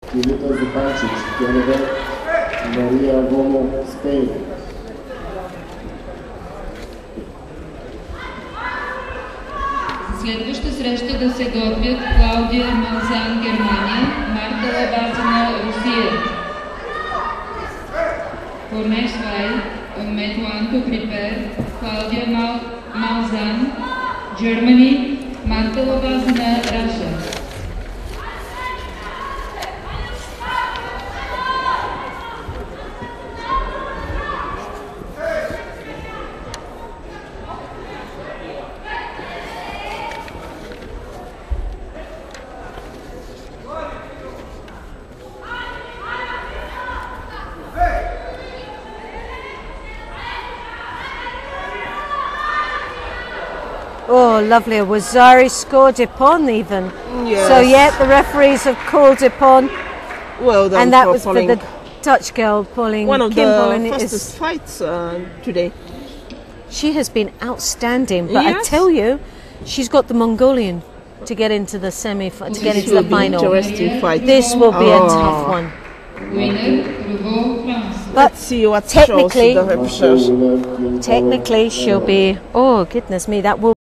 Следваща среща да се готвят Клаудия Малзан, Германия, Марта Лабазина, Русия. For next fight, on mat 1 to prepare, Claudia Malzan, Germany, Marta Labazina, Russia. Oh, lovely. A Wazari scored upon even. Yes. So, yeah, the referees have called upon. Well done. And that was for the Dutch girl, Pauline. One of Kim the fastest fights today. She has been outstanding. But yes. I tell you, she's got the Mongolian to get into the to get into the final. Interesting fight. This will be a tough one. But let's see what technically, shows the technically she'll be. Oh goodness me, that will.